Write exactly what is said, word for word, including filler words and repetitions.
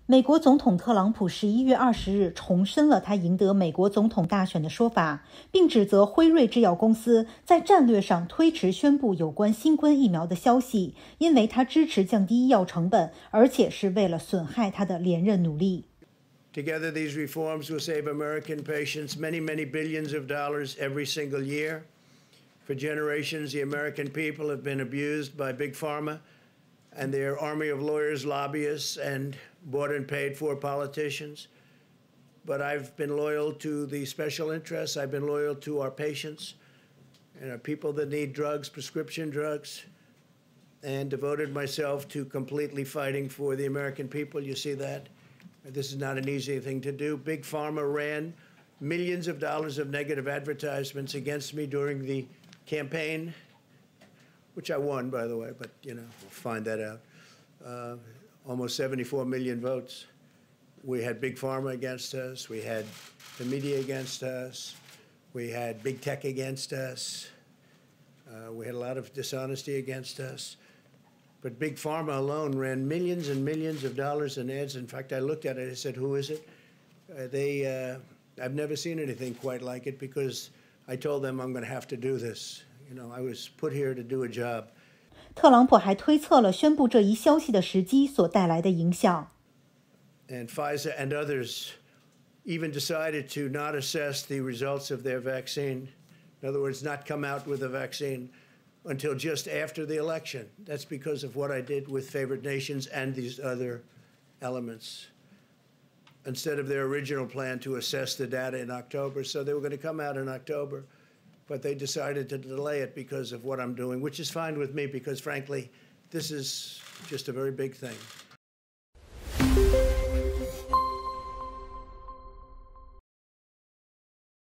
美国总统特朗普十一月二十日重申了他赢得美国总统大选的说法，并指责辉瑞制药公司在战略上推迟宣布有关新冠疫苗的消息，因为他支持降低医药成本，而且是为了损害他的连任努力。 Together, these reforms will save American patients many, many billions of dollars every single year. For generations, the American people have been abused by Big Pharma and their army of lawyers, lobbyists, and bought and paid for politicians. But I've been loyal to the special interests. I've been loyal to our patients and our people that need drugs, prescription drugs, and devoted myself to completely fighting for the American people. You see that? This is not an easy thing to do. Big Pharma ran millions of dollars of negative advertisements against me during the campaign, which I won, by the way, but, you know, we'll find that out. Uh, almost seventy-four million votes. We had Big Pharma against us. We had the media against us. We had Big Tech against us. Uh, we had a lot of dishonesty against us. But Big Pharma alone ran millions and millions of dollars in ads. In fact, I looked at it, I said, who is it? Uh, they, uh, I've never seen anything quite like it because I told them I'm going to have to do this. You know, I was put here to do a job. 特朗普还推测了宣布这一消息的时机所带来的影响。 And Pfizer and others even decided to not assess the results of their vaccine. In other words, not come out with a vaccine until just after the election. That's because of what I did with favored nations and these other elements, instead of their original plan to assess the data in October. So they were going to come out in October, but they decided to delay it because of what I'm doing, which is fine with me because, frankly, this is just a very big thing.